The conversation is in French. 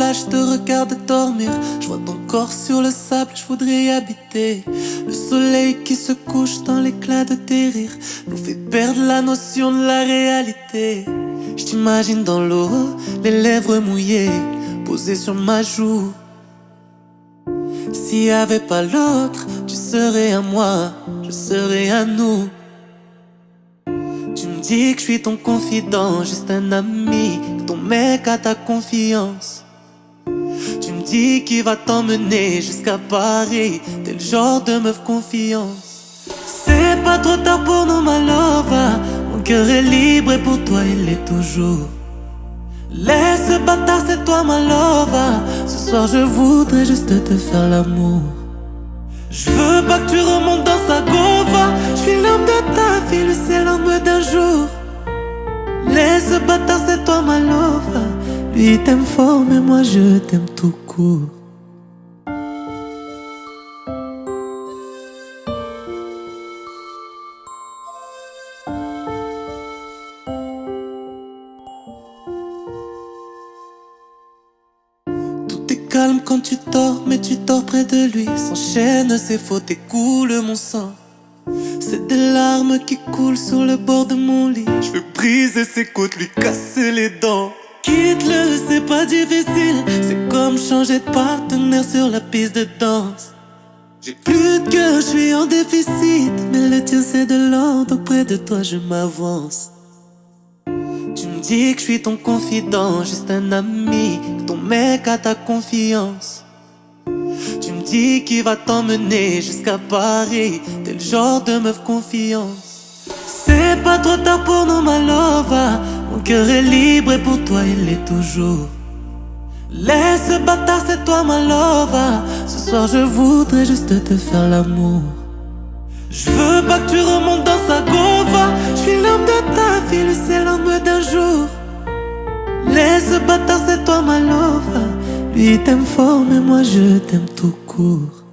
là, je te regarde dormir. Je vois ton corps sur le sable, je voudrais y habiter. Le soleil qui se couche dans l'éclat de tes rires nous fait perdre la notion de la réalité. Je t'imagine dans l'eau, les lèvres mouillées, posées sur ma joue. S'il y avait pas l'autre, tu serais à moi, je serais à nous. Tu me dis que je suis ton confident, juste un ami, que ton mec a ta confiance. Tu me dis qu'il va t'emmener jusqu'à Paris, t'es le genre de meuf confiance. C'est pas trop tard pour nous, ma love. Mon cœur est libre et pour toi il l'est toujours. Laisse ce bâtard, c'est toi ma love. Ce soir je voudrais juste te faire l'amour. Je veux pas que tu remontes dans sa gova. Je suis l'homme de ta vie, lui c'est l'homme d'un jour. Laisse ce bâtard, c'est toi ma love. Lui t'aime fort mais moi je t'aime tout court. Calme quand tu dors, mais tu dors près de lui. S'enchaînent ses fautes et coule mon sang. C'est des larmes qui coulent sur le bord de mon lit. Je veux briser ses côtes, lui casser les dents. Quitte-le, c'est pas difficile. C'est comme changer de partenaire sur la piste de danse. J'ai plus de cœur, je suis en déficit. Mais le tien c'est de l'or, donc près de toi je m'avance. Tu me dis que je suis ton confident, juste un ami, que ton mec a ta confiance. Tu me dis qu'il va t'emmener jusqu'à Paris, t'es le genre de meuf confiance. C'est pas trop tard pour nous, ma love. Mon cœur est libre et pour toi il l'est toujours. Laisse ce bâtard, c'est toi ma love. Ce soir je voudrais juste te faire l'amour. Je veux pas que tu remontes dans sa gova. Je suis l'homme de ta vie, lui c'est l'homme d'un jour. Laisse ce bâtard, c'est toi ma love. Lui t'aime fort mais moi je t'aime tout court.